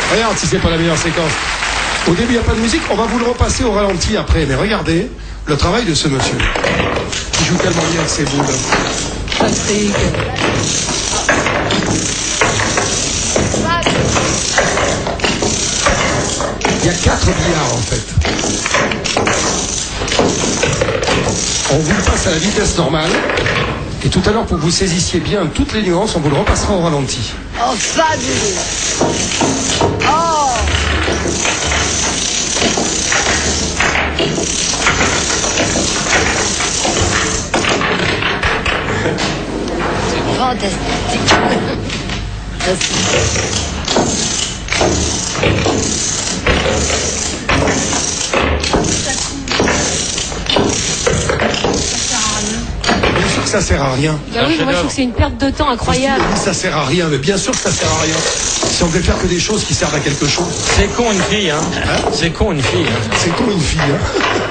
Regarde si c'est pas la meilleure séquence. Au début, il n'y a pas de musique. On va vous le repasser au ralenti après. Mais regardez le travail de ce monsieur. Il joue tellement bien avec ses boules. Patrick. Il y a 4 billards en fait. On vous le passe à la vitesse normale. Et tout à l'heure, pour que vous saisissiez bien toutes les nuances, on vous le repassera au ralenti. Oh, fabuleux. Oh. C'est fantastique. Bien sûr que ça sert à rien. Bah oui, moi je trouve que c'est une perte de temps incroyable. Ça sert à rien, mais bien sûr que ça sert à rien. Si on devait faire que des choses qui servent à quelque chose. C'est con une fille, hein. C'est con une fille. C'est con une fille, hein.